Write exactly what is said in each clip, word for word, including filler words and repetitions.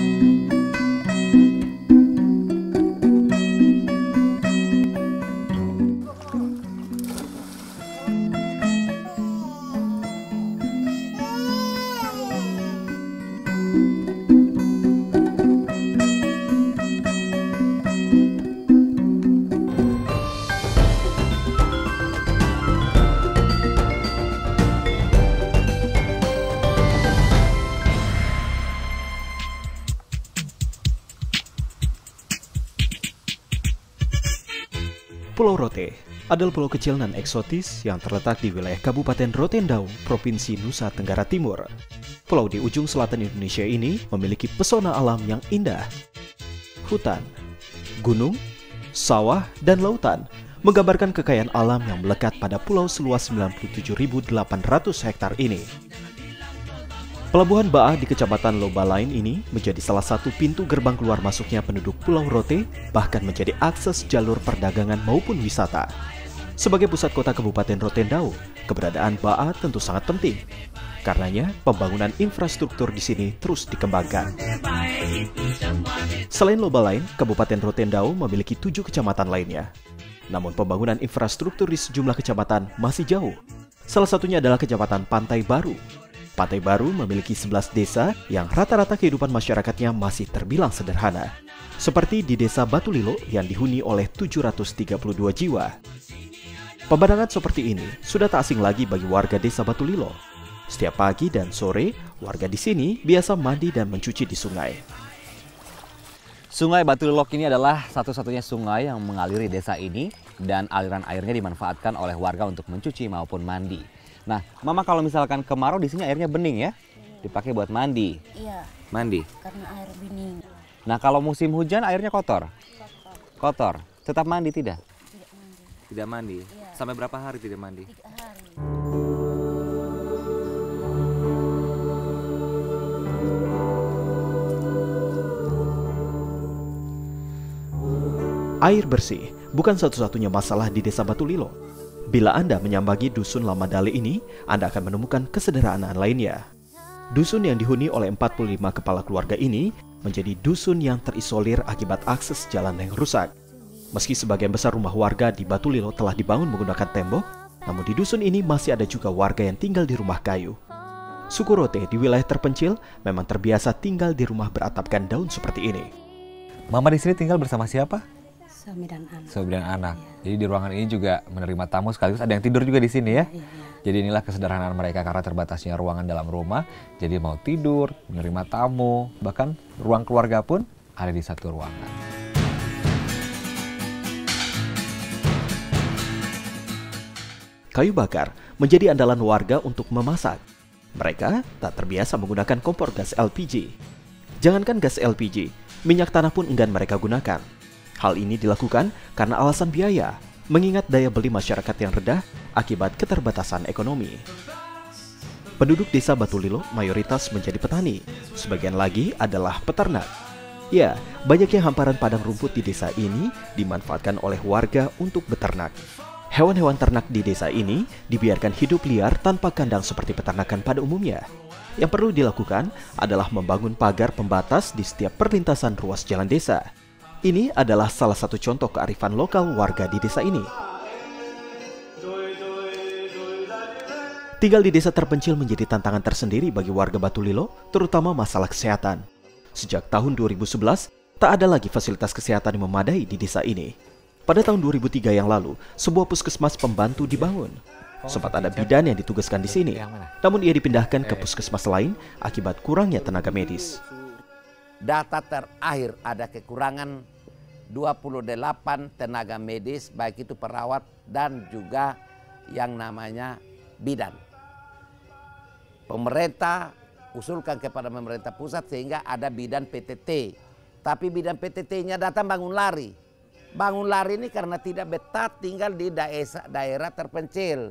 Pulau Rote adalah pulau kecil dan eksotis yang terletak di wilayah Kabupaten Rotendao, Provinsi Nusa Tenggara Timur. Pulau di ujung selatan Indonesia ini memiliki pesona alam yang indah. Hutan, gunung, sawah, dan lautan menggambarkan kekayaan alam yang melekat pada pulau seluas sembilan puluh tujuh ribu delapan ratus hektar ini. Pelabuhan Baah di Kecamatan Lobalain ini menjadi salah satu pintu gerbang keluar masuknya penduduk Pulau Rote, bahkan menjadi akses jalur perdagangan maupun wisata. Sebagai pusat kota Kabupaten Rotendao, keberadaan Baah tentu sangat penting. Karenanya, pembangunan infrastruktur di sini terus dikembangkan. Selain Lobalain, Kabupaten Rotendao memiliki tujuh kecamatan lainnya. Namun pembangunan infrastruktur di sejumlah kecamatan masih jauh. Salah satunya adalah Kecamatan Pantai Baru. Pantai Baru memiliki sebelas desa yang rata-rata kehidupan masyarakatnya masih terbilang sederhana. Seperti di Desa Batu Lilo yang dihuni oleh tujuh ratus tiga puluh dua jiwa. Pemandangan seperti ini sudah tak asing lagi bagi warga Desa Batu Lilo. Setiap pagi dan sore, warga di sini biasa mandi dan mencuci di sungai. Sungai Batu Lilok ini adalah satu-satunya sungai yang mengaliri desa ini dan aliran airnya dimanfaatkan oleh warga untuk mencuci maupun mandi. Nah, Mama kalau misalkan kemarau di sini airnya bening ya? Dipakai buat mandi. Iya. Mandi. Karena air bening. Nah, kalau musim hujan airnya kotor. Kotor. Kotor. Tetap mandi tidak? Tidak mandi. Tidak mandi. Iya. Sampai berapa hari tidak mandi? Tiga hari. Air bersih bukan satu-satunya masalah di Desa Batu Lilo. Bila Anda menyambangi Dusun Lamadale ini, Anda akan menemukan kesederhanaan lainnya. Dusun yang dihuni oleh empat puluh lima kepala keluarga ini menjadi dusun yang terisolir akibat akses jalan yang rusak. Meski sebagian besar rumah warga di Batu Lilo telah dibangun menggunakan tembok, namun di dusun ini masih ada juga warga yang tinggal di rumah kayu. Suku Rote di wilayah terpencil memang terbiasa tinggal di rumah beratapkan daun seperti ini. Mama di sini tinggal bersama siapa? Suami dan anak. Suami dan anak. Iya. Jadi di ruangan ini juga menerima tamu sekaligus ada yang tidur juga di sini ya. Iya, iya. Jadi inilah kesederhanaan mereka karena terbatasnya ruangan dalam rumah. Jadi mau tidur, menerima tamu, bahkan ruang keluarga pun ada di satu ruangan. Kayu bakar menjadi andalan warga untuk memasak. Mereka tak terbiasa menggunakan kompor gas L P G. Jangankan gas L P G, minyak tanah pun enggan mereka gunakan. Hal ini dilakukan karena alasan biaya, mengingat daya beli masyarakat yang rendah akibat keterbatasan ekonomi. Penduduk Desa Batu Lilo mayoritas menjadi petani, sebagian lagi adalah peternak. Ya, banyaknya hamparan padang rumput di desa ini dimanfaatkan oleh warga untuk beternak. Hewan-hewan ternak di desa ini dibiarkan hidup liar tanpa kandang seperti peternakan pada umumnya. Yang perlu dilakukan adalah membangun pagar pembatas di setiap perlintasan ruas jalan desa. Ini adalah salah satu contoh kearifan lokal warga di desa ini. Tinggal di desa terpencil menjadi tantangan tersendiri bagi warga Batu Lilo, terutama masalah kesehatan. Sejak tahun dua ribu sebelas, tak ada lagi fasilitas kesehatan yang memadai di desa ini. Pada tahun dua ribu tiga yang lalu, sebuah puskesmas pembantu dibangun. Sempat ada bidan yang ditugaskan di sini, namun ia dipindahkan ke puskesmas lain akibat kurangnya tenaga medis. Data terakhir ada kekurangan dua puluh delapan tenaga medis, baik itu perawat dan juga yang namanya bidan. Pemerintah usulkan kepada pemerintah pusat sehingga ada bidan P T T. Tapi bidan P T T-nya datang bangun lari. Bangun lari ini karena tidak betah tinggal di daerah, daerah terpencil.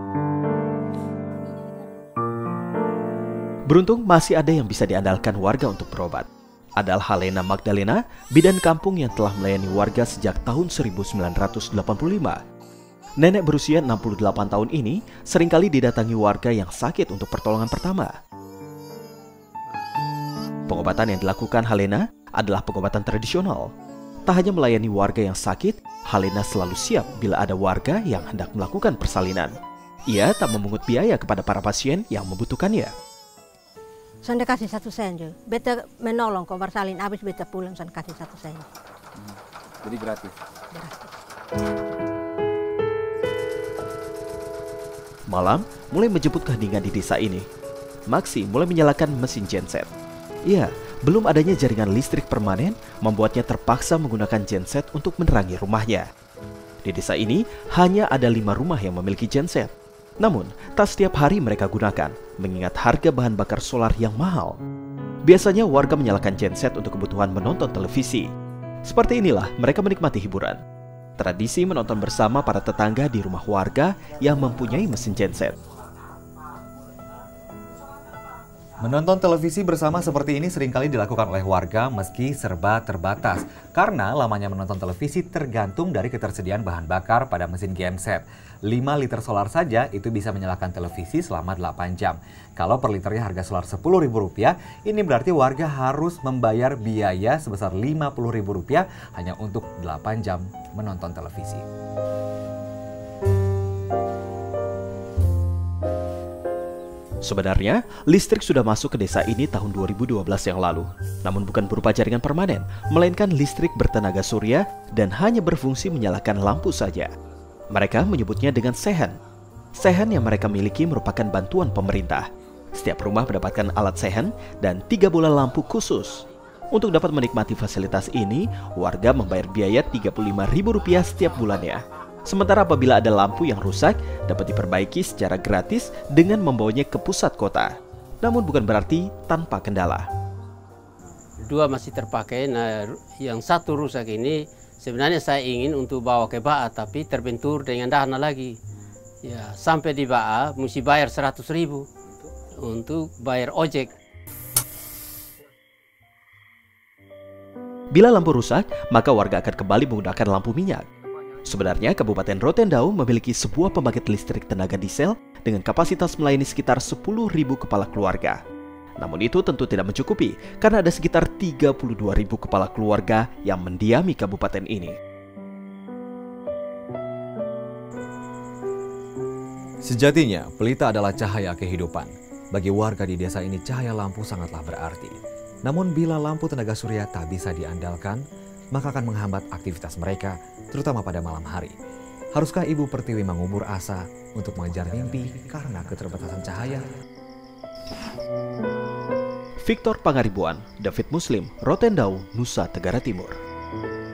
Beruntung masih ada yang bisa diandalkan warga untuk berobat. Adalah Halena Magdalena, bidan kampung yang telah melayani warga sejak tahun seribu sembilan ratus delapan puluh lima. Nenek berusia enam puluh delapan tahun ini seringkali didatangi warga yang sakit untuk pertolongan pertama. Pengobatan yang dilakukan Halena adalah pengobatan tradisional. Tak hanya melayani warga yang sakit, Halena selalu siap bila ada warga yang hendak melakukan persalinan. Ia tak memungut biaya kepada para pasien yang membutuhkannya. Saya kasih satu sen jo. Beta menolong kok bersalin, habis beta pulang saya kasih satu sen. Hmm. Jadi gratis? Gratis. Malam mulai menjemput keheningan di desa ini. Maksi mulai menyalakan mesin genset. Iya, belum adanya jaringan listrik permanen membuatnya terpaksa menggunakan genset untuk menerangi rumahnya. Di desa ini hanya ada lima rumah yang memiliki genset. Namun, tak setiap hari mereka gunakan, mengingat harga bahan bakar solar yang mahal. Biasanya warga menyalakan genset untuk kebutuhan menonton televisi. Seperti inilah mereka menikmati hiburan. Tradisi menonton bersama para tetangga di rumah warga yang mempunyai mesin genset. Menonton televisi bersama seperti ini seringkali dilakukan oleh warga meski serba terbatas. Karena lamanya menonton televisi tergantung dari ketersediaan bahan bakar pada mesin genset. lima liter solar saja itu bisa menyalakan televisi selama delapan jam. Kalau per liternya harga solar sepuluh ribu rupiah, ini berarti warga harus membayar biaya sebesar lima puluh ribu rupiah hanya untuk delapan jam menonton televisi. Sebenarnya, listrik sudah masuk ke desa ini tahun dua ribu dua belas yang lalu. Namun bukan berupa jaringan permanen, melainkan listrik bertenaga surya dan hanya berfungsi menyalakan lampu saja. Mereka menyebutnya dengan sehen. Sehen yang mereka miliki merupakan bantuan pemerintah. Setiap rumah mendapatkan alat sehen dan tiga bola lampu khusus. Untuk dapat menikmati fasilitas ini, warga membayar biaya tiga puluh lima ribu rupiah setiap bulannya. Sementara apabila ada lampu yang rusak, dapat diperbaiki secara gratis dengan membawanya ke pusat kota. Namun bukan berarti tanpa kendala. Dua masih terpakai, nah yang satu rusak ini sebenarnya saya ingin untuk bawa ke Baa, tapi terbentur dengan dana lagi. Ya, sampai di Baa mesti bayar seratus ribu untuk bayar ojek. Bila lampu rusak, maka warga akan kembali menggunakan lampu minyak. Sebenarnya Kabupaten Rotendao memiliki sebuah pembangkit listrik tenaga diesel dengan kapasitas melayani sekitar sepuluh ribu kepala keluarga. Namun itu tentu tidak mencukupi karena ada sekitar tiga puluh dua ribu kepala keluarga yang mendiami kabupaten ini. Sejatinya, pelita adalah cahaya kehidupan. Bagi warga di desa ini cahaya lampu sangatlah berarti. Namun bila lampu tenaga surya tak bisa diandalkan, maka akan menghambat aktivitas mereka, terutama pada malam hari. Haruskah Ibu Pertiwi mengubur asa untuk mengejar mimpi karena keterbatasan cahaya? Victor Pangaribuan, David Muslim, Rotendao, Nusa Tenggara Timur.